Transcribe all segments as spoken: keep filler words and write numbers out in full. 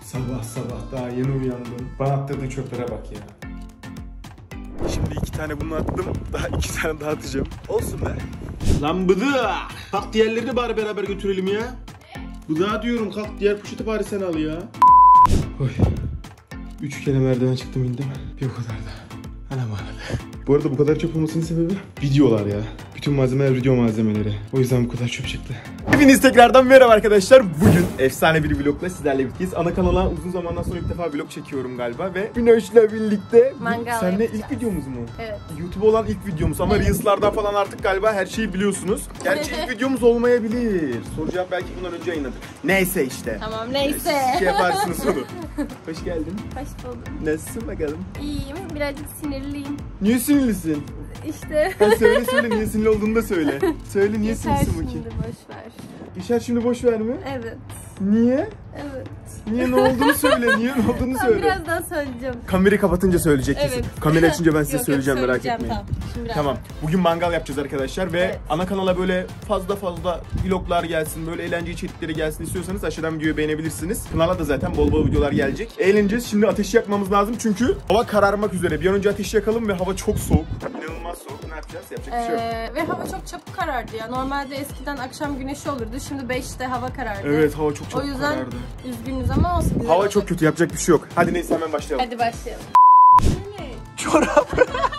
Sabah sabah daha yeni uyandım. Bana attırdığı çöplere bak ya. Şimdi iki tane bunu attım. Daha iki tane daha atacağım. Olsun be. Lan bıdı. Kalk diğerlerini bari beraber götürelim ya. Bıdı diyorum, kalk diğer poşeti bari sen al ya. Oy. Üç kere merdiven çıktım indim. Bir o kadar da. Anam ağladı. Bu arada bu kadar çöp olmasının sebebi videolar ya. Bütün malzemeler video malzemeleri. O yüzden bu kadar çöp çıktı. Hepiniz tekrardan merhaba arkadaşlar. Bugün efsane bir vlogla sizlerle birlikteyiz. Ana kanala uzun zamandan sonra ilk defa vlog çekiyorum galiba ve Güneş'le birlikte. Mangal Seninle yapacağız. ilk videomuz mu? Evet. YouTube olan ilk videomuz ama Evet. Reels'lardan falan artık galiba her şeyi biliyorsunuz. Gerçi ilk videomuz olmayabilir. Soru cevap belki bundan önce yayınladık. Neyse işte. Tamam neyse. Siz şey yaparsınız onu. Hoş geldin. Hoş buldum. Nasılsın bakalım? İyiyim. Birazcık sinirliyim. Niye sinirlisin? İşte. Ha, söyle söyle niye sinirli olduğunu da söyle. Söyle niye Yeter sinirlisin şimdi, bakayım. boş ver. İşer şimdi boş ver mi? Evet. Niye? Evet. Niye ne olduğunu söyle. Niye ne olduğunu Ben söyle. birazdan söyleyeceğim. Kamerayı kapatınca söyleyecek kesin. Evet. Kamera açınca ben size Yok, söyleyeceğim, yok, merak söyleyeceğim, etmeyin. Tamam. Şimdi birazdan. Tamam. Bugün mangal yapacağız arkadaşlar ve Evet. ana kanala böyle fazla fazla vloglar gelsin, böyle eğlence içerikleri gelsin istiyorsanız aşağıdan videoyu beğenebilirsiniz. Kanala da zaten bol bol videolar gelecek. Eğleneceğiz. Şimdi ateşi yakmamız lazım çünkü hava kararmak üzere. Bir an önce ateşi yakalım ve hava çok soğuk. İnanılmaz soğuk. Ne yapacağız? Yapacak bir şey yok. Ee, ve hava çok çabuk karardı ya. Normalde eskiden akşam güneşi olurdu. Şimdi beşte hava karardı. Evet, hava çok çok O yüzden karardı. üzgünüz ama olsun. Güzel Hava olacak. çok kötü, yapacak bir şey yok. Hadi neyse hemen başlayalım. Hadi başlayalım. Çorap.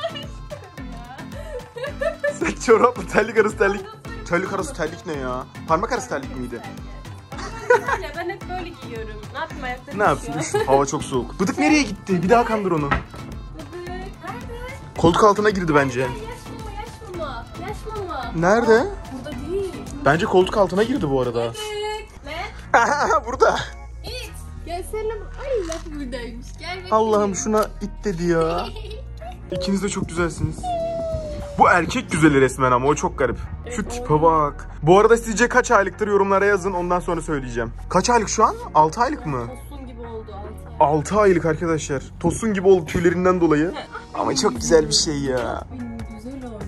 Sen çoraplı terlik arası terlik. Terlik arası terlik ne ya? Parmak arası terlik miydi? Ya ben hep böyle giyiyorum. Ne yapayım, ayakta Ne yapsın? Hava çok soğuk. Bıdık nereye gitti? Bir daha kandır onu. Nerede? Koltuk altına girdi bence. Yaş mama, yaş mama. Yaş mama. Nerede? Burada değil. Bence koltuk altına girdi bu arada. Evet. Ne? Burada. İt. Gelsene. Ay laf buradaymış. Gel bakayım. Allah'ım şuna it dedi ya. İkiniz de çok güzelsiniz. Bu erkek güzeli resmen ama o çok garip. Şu Evet, tipe bak. Bu arada sizce kaç aylıktır yorumlara yazın, ondan sonra söyleyeceğim. Kaç aylık şu an? altı aylık mı? Tosun gibi oldu altı. altı aylık arkadaşlar. Tosun gibi oldu tüylerinden dolayı. Ama çok güzel bir şey ya. Güzel oldu.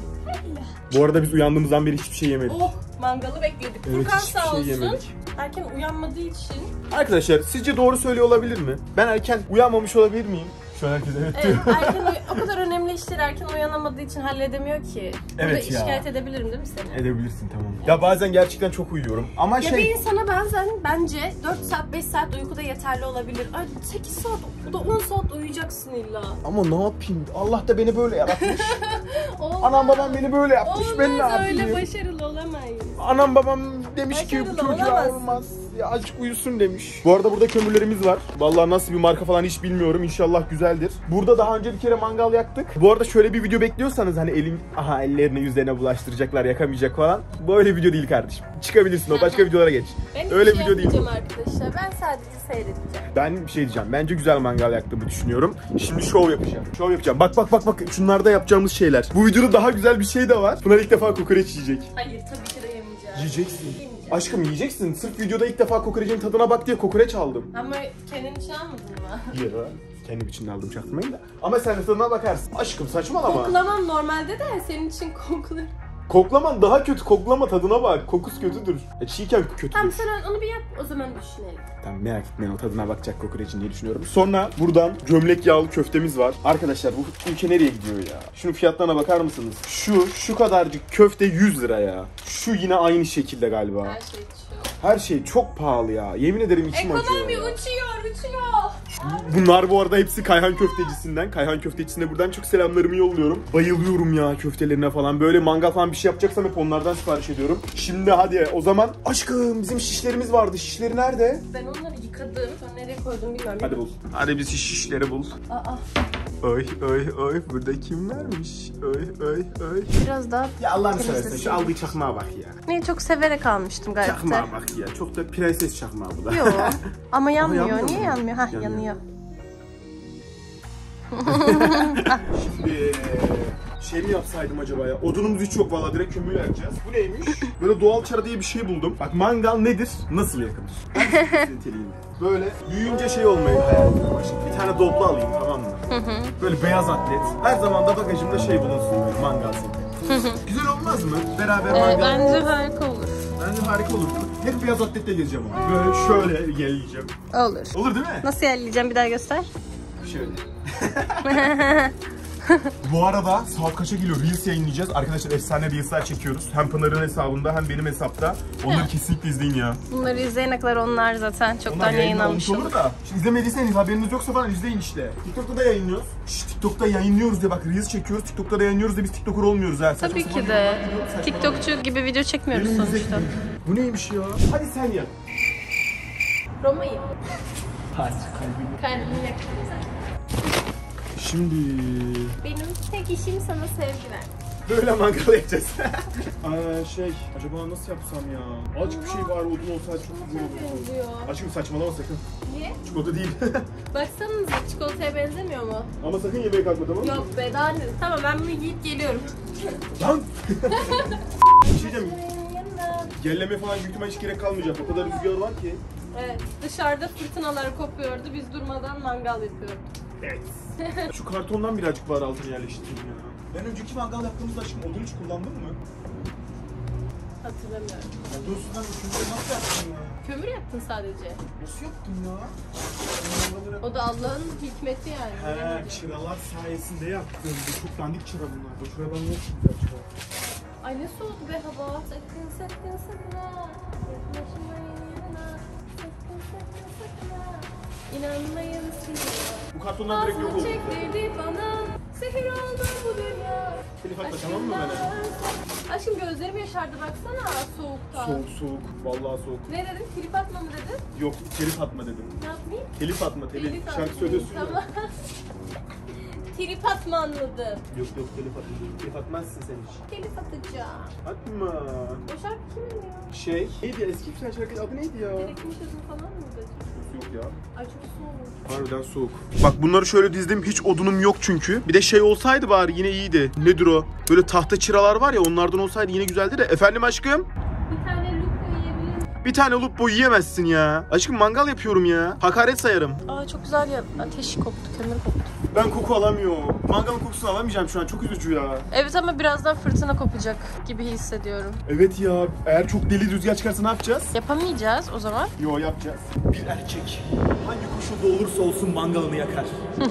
Bu arada biz uyandığımızdan beri hiçbir şey yemedik. Oh, mangalı bekledik. Evet, Furkan hiçbir sağ şey olsun. yemedik. Erken uyanmadığı için. Arkadaşlar sizce doğru söylüyor olabilir mi? Ben erken uyanmamış olabilir miyim? Şu an herkes evet diyor. Evet, erken uy- o kadar önemli işleri erken uyanamadığı için halledemiyor ki. Burada Evet ya. şikayet edebilirim değil mi seni? Edebilirsin, tamam. Ya bazen gerçekten çok uyuyorum. Ama Ya şey... bir insana bazen bence dört saat beş saat uykuda yeterli olabilir. Ay sekiz saat, bu da on saat uyuyacaksın illa. Ama ne yapayım? Allah da beni böyle yaratmış. Olmaz. Anam babam beni böyle yapmış. Ben ne Olmaz, yapayım? öyle başarılı olamayız. Anam babam demiş ki bu Başarılı çocuğa olamazsın. olmaz. Ya azıcık uyusun demiş. Bu arada burada kömürlerimiz var. Vallahi nasıl bir marka falan hiç bilmiyorum. İnşallah güzeldir. Burada daha önce bir kere mangal yaktık. Bu arada şöyle bir video bekliyorsanız hani elin aha ellerini yüzlerine bulaştıracaklar, yakamayacak falan. Bu öyle video değil kardeşim. Çıkabilirsin, o başka videolara geç. Ben Öyle hiç video değil. yapmayacağım arkadaşlar. Ben sadece seyredeceğim. Ben bir şey diyeceğim. Bence güzel mangal yaktığımı düşünüyorum. Şimdi şov yapacağım. Şov yapacağım. Bak bak bak bak. Şunlarda yapacağımız şeyler. Bu videoda daha güzel bir şey de var. Pınar ilk defa kokoreç yiyecek. Hayır tabii ki de yemeyeceğim. Yiyeceksin. Yemeyeceğim. Aşkım yiyeceksin. Sırf videoda ilk defa kokorecin tadına bak diye kokoreç aldım. Ama kendin için almadın mı? Ya kendim için de aldım, çaktırmayın da. Ama sen de tadına bakarsın. Aşkım saçmalama. Koklamam normalde de senin için koklar. Koklaman daha kötü. Koklama, tadına bak. Kokusu kötüdür. E, çiğken kötüdür. Tamam sen onu bir yap, o zaman düşünelim. Tamam, merak etmeyin, o tadına bakacak kokorecin diye düşünüyorum. Sonra buradan gömlek yağlı köftemiz var. Arkadaşlar bu ülke nereye gidiyor ya? Şunun fiyatlarına bakar mısınız? Şu, şu kadarcık köfte yüz lira ya. Şu yine aynı şekilde galiba. Her şey uçuyor. Her şey çok pahalı ya. Yemin ederim içim acıyor Ekonomi ya. uçuyor, uçuyor. Bunlar bu arada hepsi Kayhan Köftecisi'nden. Kayhan Köftecisine buradan çok selamlarımı yolluyorum. Bayılıyorum ya köftelerine falan. Böyle mangal falan bir şey yapacaksam hep onlardan sipariş ediyorum. Şimdi hadi o zaman. Aşkım bizim şişlerimiz vardı. Şişleri nerede? Ben onları yıkadım. Sonra nereye koydum bilmiyorum. Hadi bul. Hadi biz şişleri bul. Aa, Oy oy oy. Burada kim varmış? Oy oy oy. biraz daha... Ya Allah'ını temizlesin. seversen şu aldığı çakmağa bak ya. Neyi çok severek almıştım gayet de. Çakmağa bak ya. Çok da prenses çakmağı bu da. Yok. Ama yanmıyor. yanmıyor Niye mu? yanmıyor? Hah Yanıyor. yanıyor. Şimdi şey mi yapsaydım acaba ya? Odunumuz hiç yok valla, direkt kömürle yakacağız. Bu neymiş? Böyle doğal çara diye bir şey buldum. Bak mangal nedir? Nasıl yakılır? Niteliğinde. Böyle büyüyünce şey olmayı hayal ediyorum aşkım. Bir tane doblo alayım, tamam mı? Böyle beyaz atlet. Her zaman da bagajımda şey bulunsun, böyle mangal seti. Güzel olmaz mı? Beraber Ee, mangal. bence harika olur. Bence harika olur. Hep beyaz atletle gezeceğim ama. Böyle şöyle geleceğim. Olur. Olur değil mi? Nasıl yerleyeceğim bir daha göster. Şöyle. Bu arada saat kaça geliyor? Reels yayınlayacağız. Arkadaşlar efsane Reels'ler çekiyoruz. Hem Pınar'ın hesabında hem benim hesapta. Onları kesinlikle izleyin ya. Bunları izleyene kadar onlar zaten çoktan Onlar yayınlanmış olur olur. da. Şimdi izlemediyseniz haberiniz yoksa falan izleyin işte. TikTok'ta da yayınlıyoruz. Şş, TikTok'ta yayınlıyoruz diye bak Reels çekiyoruz. TikTok'ta da yayınlıyoruz diye biz TikToker olmuyoruz ha. Tabii ki de. TikTokçu gibi video çekmiyoruz Benim sonuçta. müzik- Bu neymiş ya? Hadi sen yap. Roma'yım. Hadi kalbini. Kalbimi yaktın sen. Şimdi Benim tek işim sana sevgi ver. böyle mangal yapacağız. Aa, şey, acaba nasıl yapsam ya? Azıcık bir şey var, odun olsaydı çok güzel olurdu. Aşkım saçmalama sakın. Niye? Çikolata değil. Baksanıza çikolataya benzemiyor mu? Ama sakın yemeğe kalkma, tamam mı? Yok be daha ne? Tamam ben bunu yiyip geliyorum. Lan! Bir şey diyeceğim. Gelleme falan büyük ihtimal hiç gerek kalmayacak. O kadar rüzgar var ki. Evet dışarıda fırtınalar kopuyordu biz durmadan mangal yapıyorduk. Evet. Şu kartondan birazcık var altına yerleştireyim ya. Ben önceki mangal yaptığımızda aşkım odun hiç kullandın mı? Hatırlamıyorum. Ya dostum kömür nasıl yaptın ya? Kömür yaptın sadece. Nasıl yaptın ya? O da Allah'ın hikmeti yani. He, bilemedim. çıralar sayesinde yaptım. Bu çok dandik çıra bunlar. Bu çıradan ne güzel çıra? Ay ne soğuk be hava. Sakın sakın sakın ha. Yaklaşmayın yanına. Sakın sakın sakın ha. İnanmayın size. Bu kartondan direkt yok Ağzını oldu. çektirdi bana. Sihir oldu bu dünya. Telif atma tamam mı bana? Aşkım gözlerim yaşardı baksana soğuktan. Soğuk soğuk. Vallahi soğuk. Ne dedin? Klip atma mı dedin? Yok telif atma dedim. Ne yapmayayım? Telif atma telif. Telif Şarkı atmayayım, söylüyorsun ya. tamam. Trip atma anladım. Yok yok telif atma. Telif atmazsın sen hiç. Telif atacağım. Atma. O şarkı kimin ya? Şey. Neydi ya eski güzel şarkı adı neydi ya? Gerekmiş yazın falan mıydı? Yok ya. Ay çok soğuk. Harbiden soğuk. Bak bunları şöyle dizdim. Hiç odunum yok çünkü. Bir de şey olsaydı bari yine iyiydi. Nedir o? Böyle tahta çıralar var ya onlardan olsaydı yine güzeldi de. Efendim aşkım? Bir tane lupo yiyebilir miyim? Bir tane lupo yiyemezsin ya. Aşkım mangal yapıyorum ya. Hakaret sayarım. Aa çok güzel ya. Ateş koktu, kömür koktu. Ben koku alamıyorum. Mangalın kokusunu alamayacağım şu an. Çok üzücü ya. Evet ama birazdan fırtına kopacak gibi hissediyorum. Evet ya. Eğer çok deli rüzgar çıkarsa ne yapacağız? Yapamayacağız o zaman. Yo yapacağız. Bir erkek hangi koşulda olursa olsun mangalını yakar.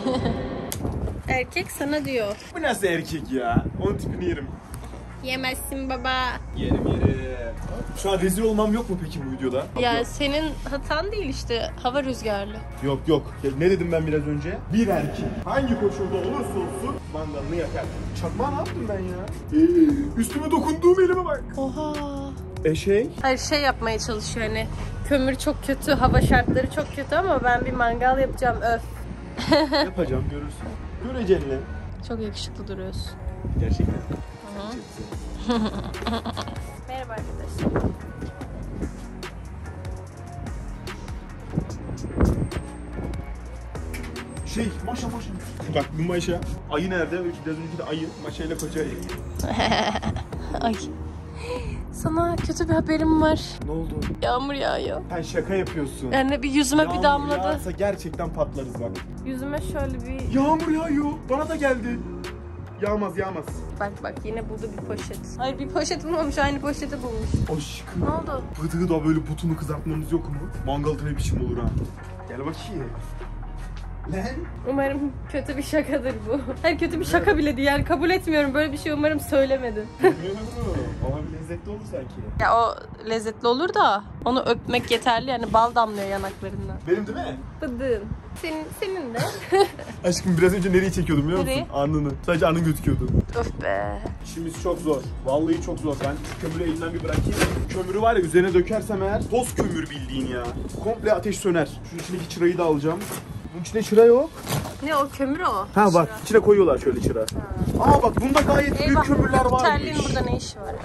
Erkek sana diyor. Bu nasıl erkek ya? Onun tipini yerim. Yemezsin baba. Yerim yerim. Şu an rezil olmam yok mu peki bu videoda? Ya Yok. senin hatan değil işte. Hava rüzgarlı. Yok yok. Ya ne dedim ben biraz önce? Bir erkek hangi koşulda olursa olsun mangalını yakar. Çakmağı ne yaptım ben ya? Ee, üstüme dokunduğum elime bak. Oha. E şey? Hayır şey yapmaya çalışıyor hani. Kömür çok kötü, hava şartları çok kötü ama ben bir mangal yapacağım öf. Yapacağım görürsün. Göreceksin lan. Çok yakışıklı duruyorsun. Gerçekten. Merhaba arkadaşlar. Şey, maşa maşa. Bak bu maşa. Ayı nerede? Biraz önceki de ayı. Maşa ile koca ayı. Ay. Sana kötü bir haberim var. Ne oldu? Yağmur yağıyor. Sen şaka yapıyorsun. Yani bir yüzüme Yağmur bir damladı. yağarsa gerçekten patlarız bak. Yüzüme şöyle bir... Yağmur yağıyor. Bana da geldi. Yağmaz yağmaz. Bak bak yine buldu bir poşet. Hayır bir poşet bulmamış, aynı poşeti bulmuş. Aşkım. Ne oldu? Bıdığı da böyle butunu kızartmamız yok mu? Mangalda ne biçim olur ha? Gel bakayım. Lan. Umarım kötü bir şakadır bu. Hayır kötü bir şaka bile değil yani kabul etmiyorum. Böyle bir şey umarım söylemedim. Ama bir lezzetli olur sanki. Ya o lezzetli olur da onu öpmek yeterli yani bal damlıyor yanaklarından. Benim değil mi? Bıdığım. Senin, senin de. Aşkım biraz önce nereyi çekiyordum biliyor musun? Nereye? Alnını. Sadece alnın gözüküyordu. Öf be. İşimiz çok zor. Vallahi çok zor. Ben şu kömürü elimden bir bırakayım. Kömürü var ya üzerine dökersem eğer toz kömür bildiğin ya. Komple ateş söner. Şu içindeki çırayı da alacağım. Bunun içinde çıra yok. Ne o kömür o? Ha bak içine koyuyorlar şöyle çıra. Aa bak bunda gayet büyük Eyvah, kömürler varmış. terliğin burada ne işi var?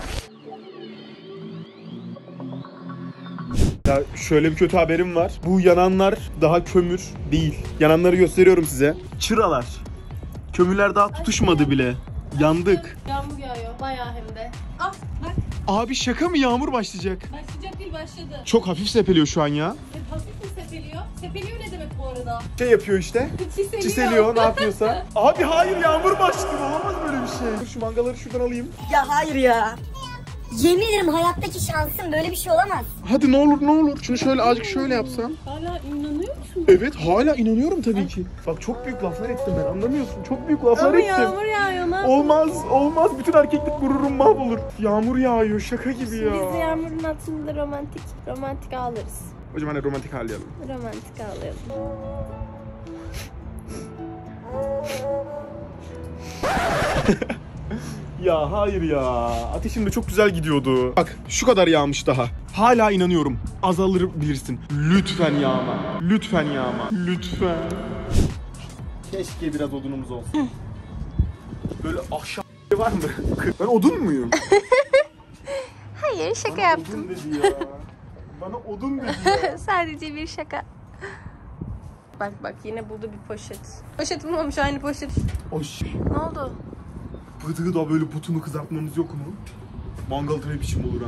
Ya şöyle bir kötü haberim var. Bu yananlar daha kömür değil. Yananları gösteriyorum size. Çıralar. Kömürler daha tutuşmadı bile. Yandık. Yağmur yağıyor bayağı hem de. Ah bak Abi şaka mı? Yağmur başlayacak. başlayacak değil başladı. Çok hafif sepeliyor şu an ya. E, hafif mi sepeliyor? Sepeliyor ne demek bu arada? Şey yapıyor işte. Çiseliyor. Çiseliyor ne yapıyorsa. Abi hayır yağmur başladı. Olamaz böyle bir şey. Dur şu mangaları şuradan alayım. Ya hayır ya. Yemin ederim hayattaki şansım, böyle bir şey olamaz. Hadi ne olur ne olur. Şunu şöyle azıcık şöyle yapsam. Hala inanıyor musun? Evet hala inanıyorum tabii ki. Bak çok büyük laflar ettim ben, anlamıyorsun. Çok büyük laflar Ama ettim. yağmur yağıyor lan. Olmaz olmaz. Bütün erkeklik gururum mahvolur. Yağmur yağıyor şaka gibi ya. Biz de yağmurun altında romantik romantik ağlarız. Hocam hani romantik ağlayalım. Romantik ağlayalım. Ya hayır ya. Ateşim de çok güzel gidiyordu. Bak şu kadar yağmış daha. Hala inanıyorum. Azalır bilirsin. Lütfen yağma. Lütfen yağma. Lütfen. Keşke biraz odunumuz olsun. Böyle ahşap var mı? Ben odun muyum? Hayır şaka Bana yaptım. odun dedi ya. Bana odun dedi ya. Sadece bir şaka. Bak bak yine buldu bir poşet. Poşet bulmamış, aynı poşet. Oş. Ne oldu? Bıdığı da böyle butunu kızartmamız yok mu? Mangal tabii biçim olur ha.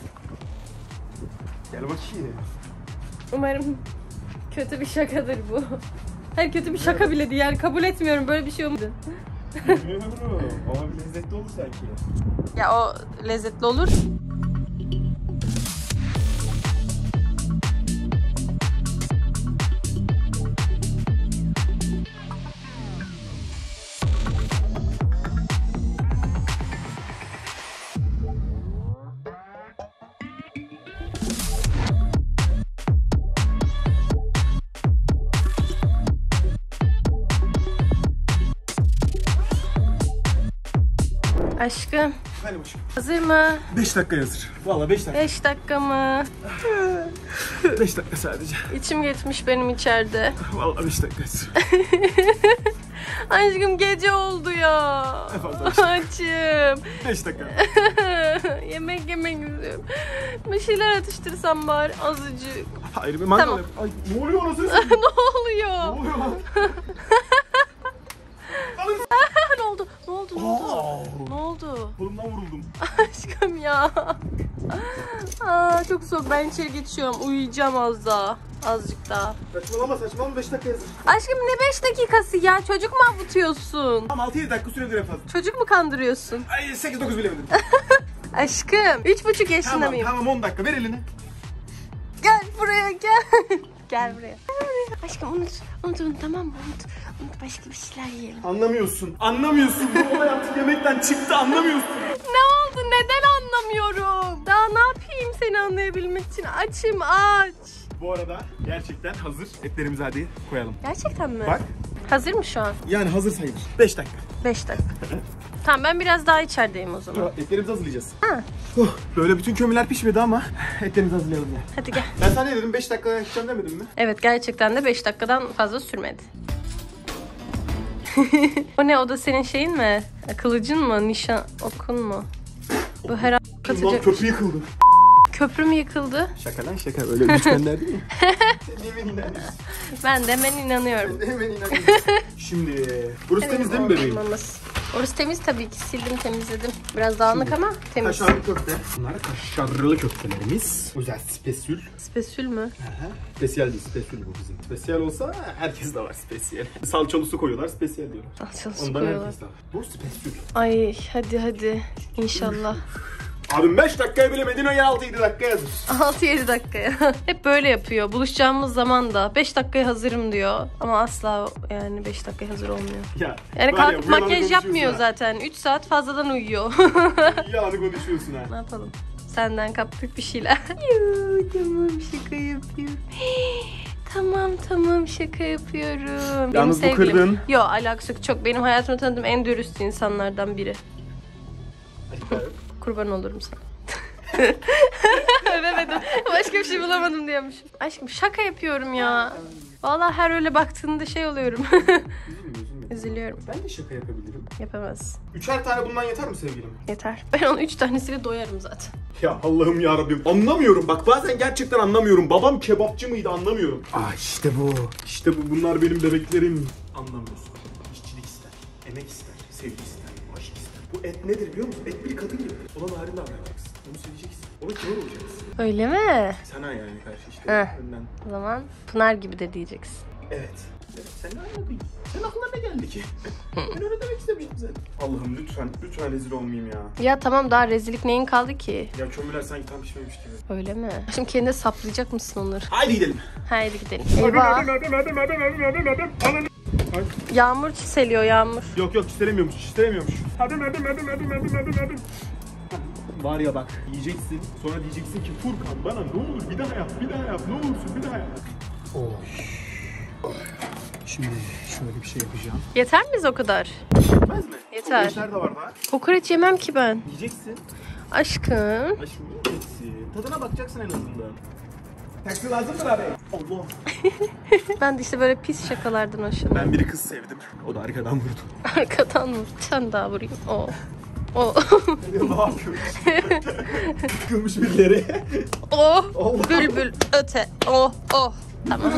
Gel bakayım. Umarım kötü bir şakadır bu. Her kötü bir şaka bile değil, yani kabul etmiyorum, böyle bir şey olmadı. Bilmiyorum ama bir lezzetli olur sanki. Ya o lezzetli olur. Aşkım, Hadi başım. hazır mı? beş dakika hazır. Valla beş dakika. beş dakika mı? beş dakika sadece. İçim geçmiş benim içeride. Valla beş dakika hazır. Aşkım gece oldu ya. Efendim, beş dakika. Açım. beş dakika. Yemek yemek istiyorum. Bir şeyler atıştırsam bari azıcık. Hayır bir mangal Tamam. yap. Ay ne oluyor orası? Ne oluyor? Ne oluyor lan? Ne oldu? Ne oldu? Ne oldu? Aa, Ne oldu? kolumdan vuruldum. Aşkım ya. Aa, çok soğuk. Ben içeri geçiyorum. Uyuyacağım az daha. Azıcık daha. Saçmalama saçmalama beş dakika hazır. Aşkım ne beş dakikası ya? Çocuk mu avutuyorsun? Tamam altı yedi dakika süredir en fazla. Çocuk mu kandırıyorsun? Ay sekiz dokuz bilemedim. Aşkım üç buçuk yaşında Tamam mıyım? tamam on dakika ver elini. Gel buraya gel. Gel buraya. Aşkım unut. Unut unut, tamam mı? Unut. Unut, başka bir şeyler yiyelim. Anlamıyorsun. Anlamıyorsun. Bu olay artık yemekten çıktı anlamıyorsun. Ne oldu? Neden anlamıyorum? Daha ne yapayım seni anlayabilmek için? Açım aç. Bu arada gerçekten hazır. Etlerimizi hadi koyalım. Gerçekten mi? Bak. Hazır mı şu an? Yani hazır sayılır. beş dakika. beş dakika. Tamam ben biraz daha içerideyim o zaman. Etlerimizi hazırlayacağız. Ha. Oh, böyle bütün kömürler pişmedi ama etlerimizi hazırlayalım ya. Hadi gel. Ben sana ne dedim? beş dakika yapacağım demedim mi? Evet gerçekten de beş dakikadan fazla sürmedi. O ne, o da senin şeyin mi? Kılıcın mı? Nişan okun mu? Bu her an Lan katacak. köprü yıkıldı. Köprü mü yıkıldı? Şaka lan şaka. Öyle lütfenler değil mi? Sen hemen inanıyorsun. Ben de hemen inanıyorum. Sen hemen inanıyorsun. Şimdi burası temiz değil mi bebeğim? Olmamız. Orası temiz tabii ki, sildim temizledim. Biraz dağınık ama temiz. Kaşarlı köfte. Bunlar kaşarlı köftelerimiz. Özel spesül. Spesül mü? Aha. Spesiyel değil, spesül bu bizim. Spesiyel olsa herkes de var spesiyel. Salçalı su koyuyorlar, spesiyel diyorlar. Salçalı su Ondan koyuyorlar. herkes de var. Bu spesül. Ay hadi hadi. İnşallah. Abim beş dakikaya bilemedin o ya altı yedi dakikaya hazır. altı yedi dakikaya. Hep böyle yapıyor. Buluşacağımız zaman da beş dakikaya hazırım diyor. Ama asla yani beş dakikaya hazır olmuyor. Ya, Yani var ya, kalkıp bu yalanı makyaj konuşuyorsun yapmıyor ha. zaten. üç saat fazladan uyuyor. Yalanı konuşuyorsun ha. Ne yapalım? Senden kaptık bir şeyler. Yoo, tamam şaka yapıyorum. Tamam tamam şaka yapıyorum. Yalnız Benim bu sevgilim. kırdın. Yo alakası yok. Çok benim hayatımda tanıdığım en dürüst insanlardan biri. Kurban olurum sana. Övemedim. Başka bir şey bulamadım diyormuşum. Aşkım şaka yapıyorum ya. Vallahi her öyle baktığında şey oluyorum. Üzülme üzülme. Üzülüyorum. Ben de şaka yapabilirim. Yapamaz. Üçer tane bundan yeter mi sevgilim? Yeter. Ben onun üç tanesiyle doyarım zaten. Ya Allah'ım ya Rabbim. Anlamıyorum. Bak bazen gerçekten anlamıyorum. Babam kebapçı mıydı anlamıyorum. Aa işte bu. İşte bu. Bunlar benim bebeklerim. Anlamıyorsun. İşçilik ister. Emek ister. Sevgi ister. Aşk ister. Bu et nedir biliyor musun? Et bir kadın gibi. Ona narin davranacaksın. Onu seveceksin. Ona kibar olacaksın. Öyle mi? Sana yani karşı işte. Heh. Önden. O zaman Pınar gibi de diyeceksin. Evet. Evet, sen ne anladın? Senin aklına ne geldi ki? Ben öyle demek istemiştim zaten. Allah'ım lütfen, lütfen rezil olmayayım ya. Ya tamam, daha rezillik neyin kaldı ki? Ya kömürler sanki tam pişmemiş gibi. Öyle mi? Şimdi kendine saplayacak mısın onları? Haydi gidelim. Haydi gidelim. Eyvah. Yağmur çiseliyor, yağmur. Yok yok çistelemiyormuş, çistelemiyormuş. Adım adım adım adım adım adım adım. Var ya bak, yiyeceksin, sonra diyeceksin ki Furkan bana ne olur bir daha yap, bir daha yap, ne olursun bir daha yap. Oh. Şimdi şöyle bir şey yapacağım. Yeter miyiz o kadar? Yetmez mi? Yeter. Kokoreçler de var daha. Kokoreç yemem ki ben. Yiyeceksin. Aşkım. Aşkım yiyeceksin. Tadına bakacaksın en azından. Taksi lazım mı abi? Allah. Ben de işte böyle pis şakalardan hoşlanıyorum. Ben biri kız sevdim. O da arkadan vurdu. Arkadan mı? Sen daha vurayım. O. O. Ne yapıyorsun? Kılmış birileri. Oh. Allah. Bülbül öte. Oh. Oh. Tamam.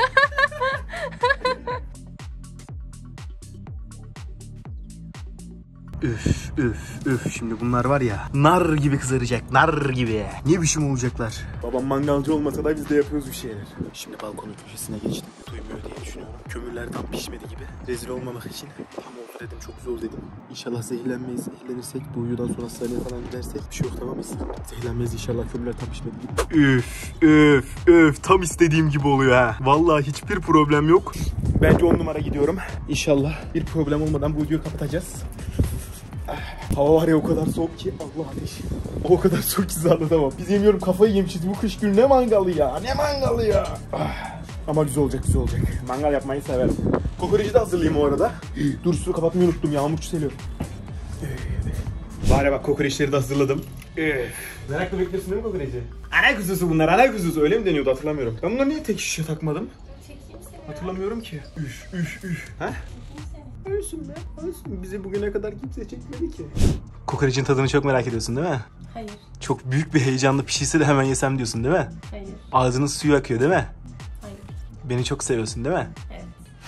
Üf üf üf, şimdi bunlar var ya nar gibi kızaracak, nar gibi. Ne biçim olacaklar? Babam mangalcı olmasa da biz de yapıyoruz bir şeyler. Şimdi balkonun köşesine geçtim. Duymuyor diye düşünüyorum. Kömürler tam pişmedi gibi. Rezil olmamak için tam oldu dedim, çok zor dedim. İnşallah zehirlenmeyiz. Zehirlenirsek bu uyudan sonra hastaneye falan gidersek bir şey yok, tamam mıyız? Zehirlenmeyiz inşallah, kömürler tam pişmedi gibi. Üf üf üf, tam istediğim gibi oluyor ha. Vallahi hiçbir problem yok. Bence on numara gidiyorum. İnşallah bir problem olmadan bu videoyu kapatacağız. Hava var ya o kadar soğuk ki, Allah ateş. O kadar soğuk ki anlatamam. Biz yemiyorum, kafayı yemişiz bu kış günü. Ne mangalı ya, ne mangalı ya. Ah. Ama güzel olacak, güzel olacak. Mangal yapmayı severim. Kokoreci de hazırlayayım o arada. Dur, suyu kapatmayı unuttum, yağmur çiseliyor. Var ya bak, kokoreçleri de hazırladım. Merakla bekliyorsun değil mi kokoreci? Ana kuzusu bunlar, ana kuzusu. Öyle mi deniyordu, hatırlamıyorum. Ben bunları niye tek şişe takmadım? Hatırlamıyorum ki. Üf üf üf. Ha? Ölsün be, ölsün. Bizi bugüne kadar kimse çekmedi ki. Kokorecin tadını çok merak ediyorsun değil mi? Hayır. Çok büyük bir heyecanla pişirse de hemen yesem diyorsun değil mi? Hayır. Ağzının suyu akıyor değil mi? Hayır. Beni çok seviyorsun değil mi? Evet.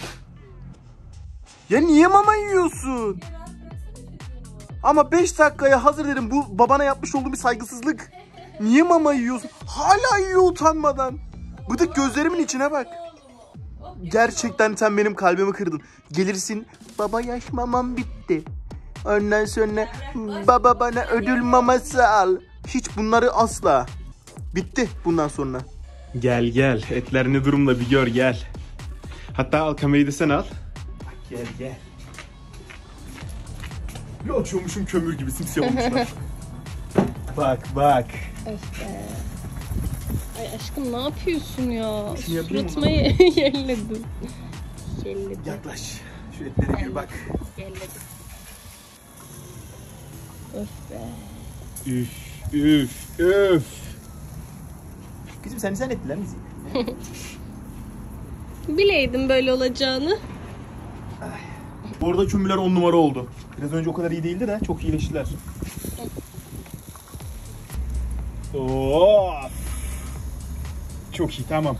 Ya niye mama yiyorsun? Ama beş dakikaya hazır dedim. Bu babana yapmış olduğum bir saygısızlık. Niye mama yiyorsun? Hala yiyor utanmadan. Bıdık, gözlerimin içine bak. Gerçekten sen benim kalbimi kırdın. Gelirsin, baba yaş mamam bitti. Ondan sonra baba bana ödül maması al. Hiç bunları asla. Bitti bundan sonra. Gel gel, etler ne durumda bir gör gel. Hatta al kamerayı da sen al. Bak gel gel. Bir açıyormuşum, kömür gibi simsiyah olmuşlar. Bak bak. Öf be. Ay aşkım ne yapıyorsun ya? Şunu yapayım mı? Suratıma yerledin. Yerledin. Yaklaş. Şu etlere bir bak. Yerledin. Öf be. Üf üf üf. Kızım sen sen ettiler misin? Bileydim böyle olacağını. Bu arada kömürler on numara oldu. Biraz önce o kadar iyi değildi de çok iyileştiler. Oo. Çok iyi, tamam.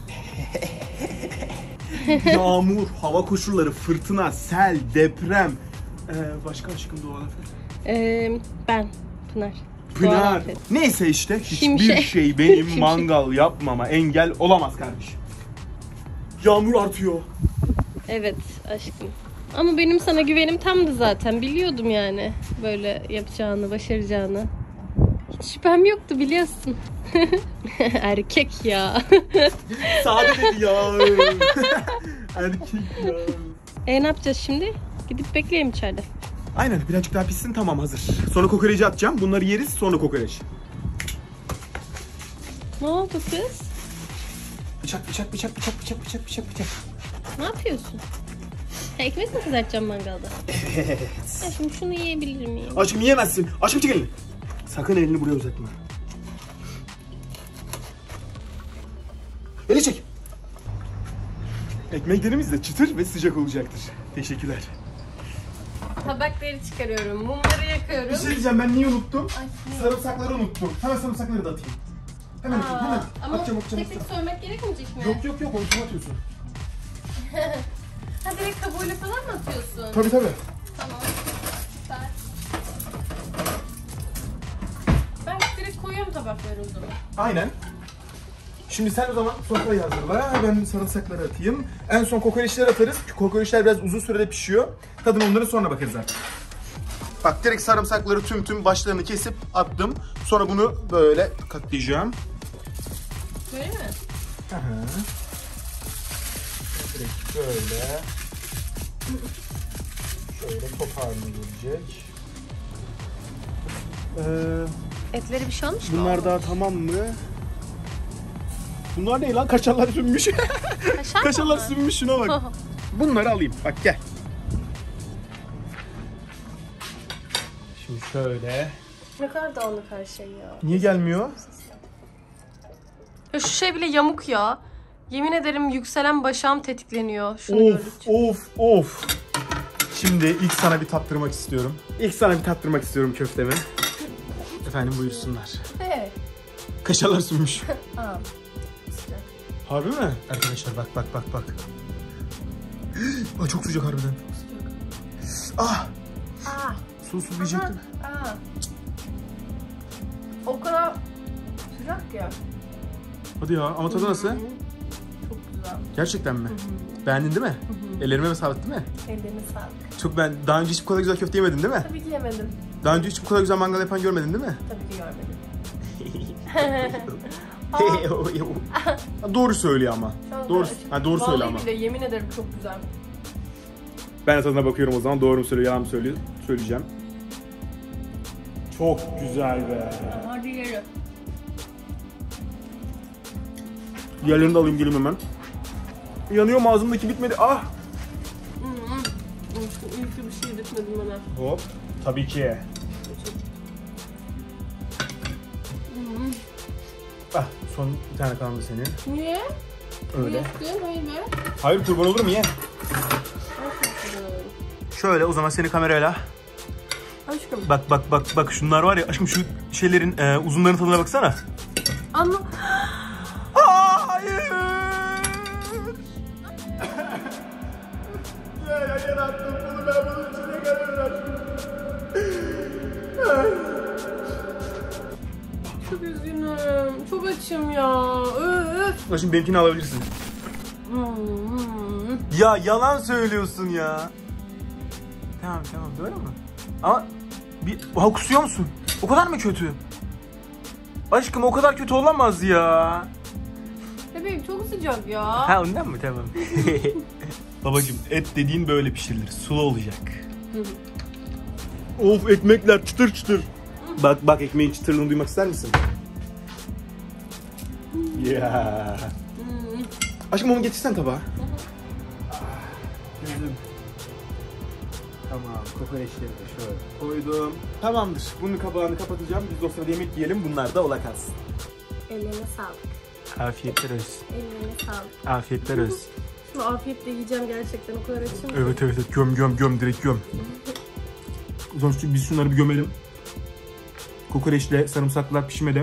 Yağmur, hava koşulları, fırtına, sel, deprem. Ee, başka aşkım doğal afet. Ee, ben Pınar. Pınar. Doğal afet. Neyse işte hiçbir Şimşek. şey benim Şimşek. mangal yapmama engel olamaz kardeşim. Yağmur artıyor. Evet aşkım. Ama benim sana güvenim tamdı zaten. Biliyordum yani böyle yapacağını, başaracağını. Hiç şüphem yoktu biliyorsun. Erkek ya. Sade dedi ya. Erkek ya. E ne yapacağız şimdi? Gidip bekleyelim içeride. Aynen, birazcık daha pişsin, tamam hazır. Sonra kokoreci atacağım. Bunları yeriz, sonra kokoreç. Ne oldu kız? Bıçak bıçak bıçak bıçak bıçak bıçak bıçak bıçak. Ne yapıyorsun? Ha, ekmek mi kızartacağım mangalda? Evet. Ya şimdi şunu yiyebilir miyim? Aşkım yiyemezsin. Aşkım çek elini. Sakın elini buraya uzatma. Eli çek. Ekmeklerimiz de çıtır ve sıcak olacaktır. Teşekkürler. Tabakları çıkarıyorum, mumları yakıyorum. Bir şey diyeceğim, ben niye unuttum? Ay, ne? Sarımsakları unuttum. Hemen sarımsakları da atayım. Hemen atayım, hemen. Ama Atacağım, atacağım, tek tek atacağım. soymak gerekmeyecek mi? Yok yok yok, onu kim atıyorsun? Ha direkt kabuğuyla falan mı atıyorsun? Tabii tabii. Tamam. Süper. Ben direkt koyuyorum tabakları o zaman. Aynen. Şimdi sen o zaman sofrayı hazırla. Ben sarımsakları atayım. En son kokoreçleri atarız. Kokoreçler biraz uzun sürede pişiyor. Tadına onları sonra bakarız artık. Bak direkt sarımsakları tüm tüm başlarını kesip attım. Sonra bunu böyle katlayacağım. Böyle mi? Hı hı. Direkt böyle. Şöyle top haline gelecek. Ee, Etleri bir şey olmuş mu? bunlar daha tamam mı? Bunlar ne lan? Kaşarlar sünmüş. Kaşar Kaşarlar mı? sünmüş, şuna bak. Bunları alayım. Bak gel. Şimdi şöyle. Ne kadar dağınık her şey ya. Niye gelmiyor? Ya şu şey bile yamuk ya. Yemin ederim yükselen başağım tetikleniyor şunu Of gördükçe. of of. Şimdi ilk sana bir tattırmak istiyorum. İlk sana bir tattırmak istiyorum köftemi. Efendim buyursunlar. Evet. Kaşarlar sünmüş. Aa. Harbi mi? Arkadaşlar bak bak bak bak. Aa, çok sıcak harbiden. Ah! Aa. Sus diyecektim. Aa. O kadar sıcak ya. Hadi ya, ama tadı nasıl? Çok güzel. Gerçekten mi? Hı-hı. Beğendin değil mi? Hı-hı. Ellerime mi sağlık değil mi? Ellerine sağlık. Çok ben daha önce hiç bu kadar güzel köfte yemedin değil mi? Tabii ki yemedim. Daha önce hiç bu kadar güzel mangal yapan görmedin değil mi? Tabii ki görmedim. Doğru söylüyor ama. Doğru, ha, doğru söyle ama. Vallahi bile yemin ederim çok güzel. Ben de tadına bakıyorum o zaman. Doğru mu söylüyor, yalan mı söylüyor? Söyleyeceğim. Çok güzel be. Hadi yiyelim. Diğerlerini de alayım geleyim hemen. Yanıyor mu, ağzımdaki bitmedi. Ah! İyi ki bir şey bitmedim bana. Hop. Tabii ki. Ah, son bir tane kaldı senin. Niye? Öyle. Yettin, hayır be. Hayır, kurban olur mu ye? Şöyle o zaman seni kamerayla. Aşkım. Bak bak bak bak şunlar var ya aşkım, şu şeylerin e, uzunların tadına baksana. Ama Hayır. Ya ya yarattım bunu, ben bunun içine gelmem. çok üzgünüm. Çok açım ya. Öf. Aşkım benimkini alabilirsin. Hmm. Ya yalan söylüyorsun ya. Tamam tamam, doğru mu? Ama bir ha, kusuyor musun? O kadar mı kötü? Aşkım o kadar kötü olamaz ya. Bebeğim çok sıcak ya. Ha ondan mı? Tamam. Babacığım et dediğin böyle pişirilir. Sulu olacak. Of, ekmekler çıtır çıtır. Bak bak, ekmeğin çıtırlığını duymak ister misin? Ya. Yeah. Aşkım onu getirsen tabağa. Gözüm. Tamam, kokoreçleri de şöyle koydum. Tamamdır. Bunun kapağını kapatacağım. Biz de o sırada yemek yiyelim. Bunlar da ola kalsın. Ellerine sağlık. Afiyetler olsun. Ellerine sağlık. Afiyetler olsun. Şimdi afiyetle yiyeceğim gerçekten, o kadar açım. Evet evet evet, göm göm göm, direkt göm. O zaman biz şunları bir gömelim. Kokoreçle sarımsaklar pişmede.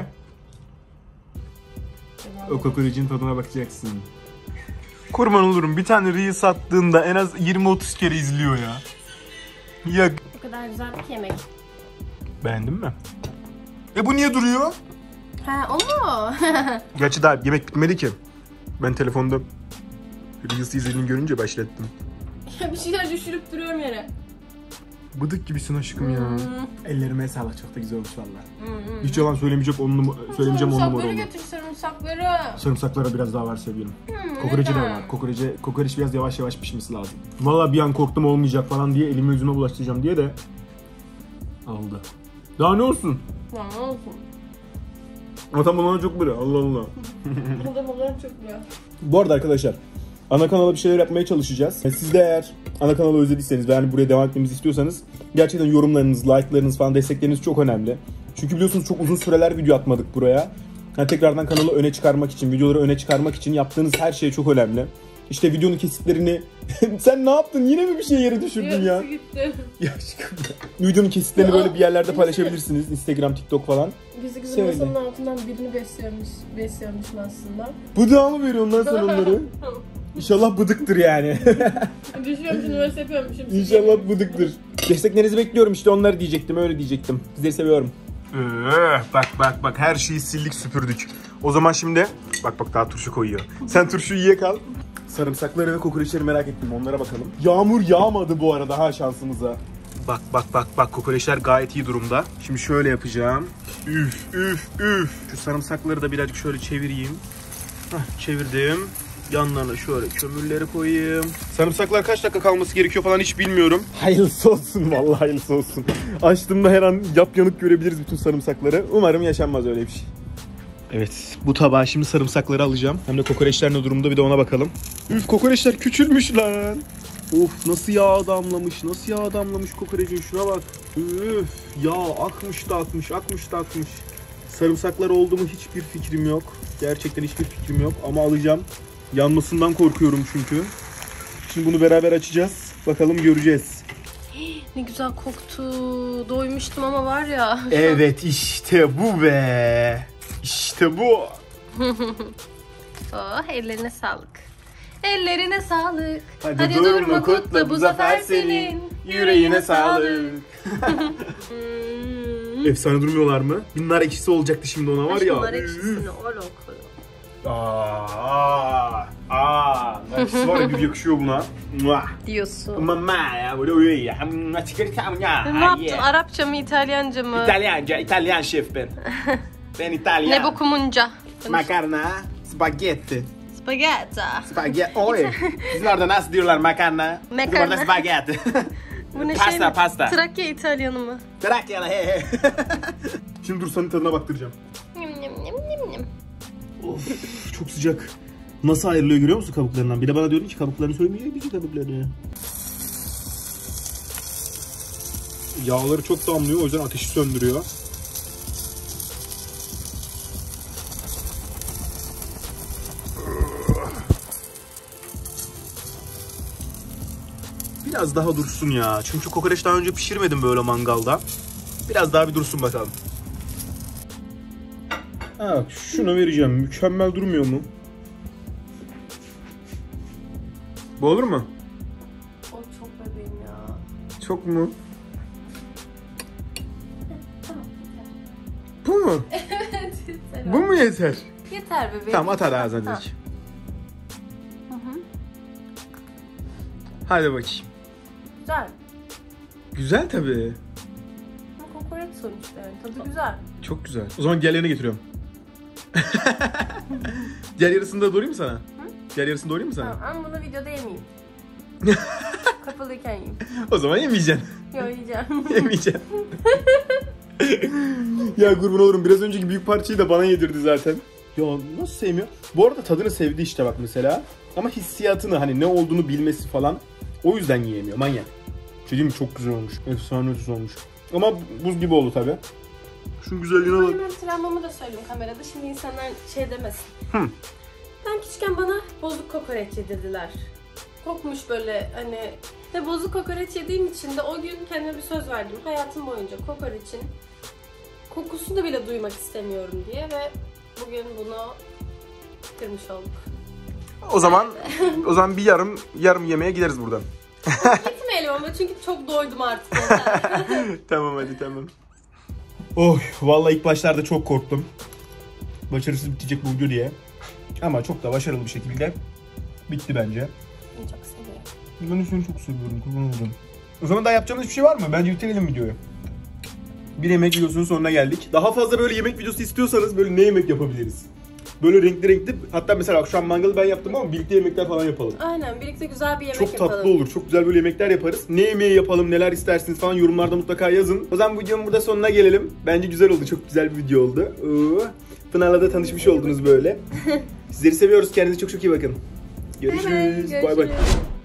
O kokorecin tadına bakacaksın. Kurban olurum, bir tane Reels sattığında en az yirmi otuz kere izliyor ya. Ya. O kadar güzel bir yemek. Beğendin mi? E bu niye duruyor? Ha, o mu? Gerçi daha yemek bitmedi ki. Ben telefonda Reels izlediğini görünce başlattım. Bir şeyler düşürüp duruyorum yere. Bıdık gibisin aşkım ya. Hmm. Ellerime sağlık, çok da güzel olmuş valla. Hmm. Hiç yalan söylemeyecek, on numara, söylemeyeceğim on numara Sarımsakları oldu. getir, sarımsakları. Sarımsaklara biraz daha var sevgilim. Hmm, Kokoreci de neden? var. Kokoreci, kokoreç biraz yavaş yavaş pişmesi lazım. Valla bir an korktum olmayacak falan diye, elimi yüzüme bulaştıracağım diye de oldu. Daha ne olsun? Ya ne olsun? Ama tam bana çok böyle, Allah Allah. Bu da bana çok güzel. Bu arada arkadaşlar, ana kanala bir şeyler yapmaya çalışacağız. Siz de eğer ana kanalı özlediyseniz ve yani buraya devam etmemizi istiyorsanız gerçekten yorumlarınız, like'larınız falan, destekleriniz çok önemli. Çünkü biliyorsunuz çok uzun süreler video atmadık buraya. Yani tekrardan kanalı öne çıkarmak için, videoları öne çıkarmak için yaptığınız her şey çok önemli. İşte videonun kesitlerini... Sen ne yaptın? Yine mi bir şey yere düşürdün ya? Gitti. Ya aşkım. Videonun kesitlerini böyle bir yerlerde paylaşabilirsiniz. Instagram, TikTok falan. Gizli gizli Söyle. masanın altından birini besliyormuş, besliyormuşum aslında. Bıdığa mı veriyorsun lan sen onları? İnşallah bıdıktır yani. Düşüyormuş, üniversite yapıyormuşum. İnşallah bıdıktır. Desteklerinizi bekliyorum, işte onları diyecektim, öyle diyecektim. Sizleri seviyorum. Öh, bak bak bak her şeyi sildik süpürdük. O zaman şimdi bak bak daha turşu koyuyor. Sen turşuyu ye kal. Sarımsakları ve kokoreçleri merak ettim, onlara bakalım. Yağmur yağmadı bu arada ha şansımıza. Bak bak bak bak kokoreçler gayet iyi durumda. Şimdi şöyle yapacağım. Üf üf üf. Şu sarımsakları da birazcık şöyle çevireyim. Hah, çevirdim. Yanlarına şöyle kömürleri koyayım. Sarımsaklar kaç dakika kalması gerekiyor falan hiç bilmiyorum. Hayırlısı olsun, vallahi hayırlısı olsun. Açtığımda her an yapyanık görebiliriz bütün sarımsakları. Umarım yaşanmaz öyle bir şey. Evet, bu tabağa şimdi sarımsakları alacağım. Hem de kokoreçler ne durumda bir de ona bakalım. Üf, kokoreçler küçülmüş lan. Of, nasıl yağ damlamış, nasıl yağ damlamış kokorecin, şuna bak. Üf, yağ akmış da akmış, akmış da akmış. Sarımsaklar oldu mu hiçbir fikrim yok. Gerçekten hiçbir fikrim yok ama alacağım. Yanmasından korkuyorum çünkü. Şimdi bunu beraber açacağız. Bakalım göreceğiz. Ne güzel koktu. Doymuştum ama var ya. Evet, işte bu be. İşte bu. Oh, ellerine sağlık. Ellerine sağlık. Hadi, Hadi durma, durma kutla, kutla, bu zafer senin. Yüreğine sağlık. Hmm. Efsane durmuyorlar mı? Bir nar ekşisi olacaktı şimdi ona, var ya. Bunlar ekşisini o lokulu. Aa, aa, nar ekşisi var ya, bir yakışıyor buna. Muah. Diyorsun. Mama ya, böyle öyle ya. Ne yaptın? Arapça mı, İtalyanca mı? İtalyanca, İtalyan şef ben. Ben İtalyan. Ne bokumunca? Makarna, spagetti. Spagetti. Spagetti. Oy. Sizin orada nasıl diyorlar makarna? Makarna. Bizim orada spagetti. Bu ne Pasta, şey mi? pasta. Trakya İtalyanı mı? Trakyalı he he. Şimdi dur, senin tadına baktıracağım. Nim nim nim nim nim. Of, çok sıcak. Nasıl ayrılıyor görüyor musun kabuklarından? Bir de bana diyordun ki kabuklarını soymayacak ki kabuklarını. Yağları çok damlıyor, o yüzden ateşi söndürüyor. Biraz daha dursun ya. Çünkü kokoreç daha önce pişirmedim böyle mangalda. Biraz daha bir dursun bakalım. Ha, şuna vereceğim. Mükemmel durmuyor mu? Bu olur mu? O çok bebeğim ya. Çok mu? Bu mu? Evet yeter. Bu mu yeter? Yeter bebeğim. Tamam, at hadi ağzına direkt. Hadi bakayım. Güzel. Güzel tabii. Bu kokoreç sonuçta yani. Tadı güzel. Çok güzel. O zaman diğer yerine getiriyorum. Diğer yarısını da doğrayayım mı sana? Hı? Diğer yarısını doğrayayım mı sana? Tamam, ama bunu videoda yemeyeyim. Kapalıyken yiyeyim. O zaman yemeyeceksin. Yok, yiyeceğim. Yemeyeceksin. Ya kurban olurum, biraz önceki büyük parçayı da bana yedirdi zaten. Ya nasıl sevmiyor? Bu arada tadını sevdi işte bak mesela. Ama hissiyatını, hani ne olduğunu bilmesi falan, o yüzden yiyemiyor, manyak. Şey diyeyim mi, çok güzel olmuş. Efsane ötesi olmuş. Ama buz gibi oldu tabi. Şunun güzelliğine bak. Benim travmamı da söyleyeyim kamerada, şimdi insanlar şey demesin. Hı. Ben küçükken bana bozuk kokoreç yedirdiler. Kokmuş böyle hani. Ve bozuk kokoreç yediğim için de o gün kendime bir söz verdim. Hayatım boyunca kokoreçin kokusunu bile duymak istemiyorum diye ve bugün bunu kırmış olduk. O zaman o zaman bir yarım yarım yemeğe gideriz buradan. Gitmeyelim ama çünkü çok doydum artık. Tamam hadi, tamam. Oh, vallahi ilk başlarda çok korktum. Başarısız bitecek bu video diye. Ama çok da başarılı bir şekilde bitti bence. Çok seviyorum. Ben de seni çok seviyorum, kurban olurum. O zaman daha yapacağımız bir şey var mı? Bence bitirelim videoyu. Bir yemek videosunun sonuna geldik. Daha fazla böyle yemek videosu istiyorsanız böyle ne yemek yapabiliriz? Böyle renkli renkli, hatta mesela şu an mangalı ben yaptım ama birlikte yemekler falan yapalım. Aynen, birlikte güzel bir yemek çok yapalım. Çok tatlı olur, çok güzel böyle yemekler yaparız. Ne yemeği yapalım, neler istersiniz falan yorumlarda mutlaka yazın. O zaman bu videonun burada sonuna gelelim. Bence güzel oldu, çok güzel bir video oldu. Pınar'la da tanışmış oldunuz böyle. Sizleri seviyoruz, kendinize çok çok iyi bakın. Görüşürüz, bay bay.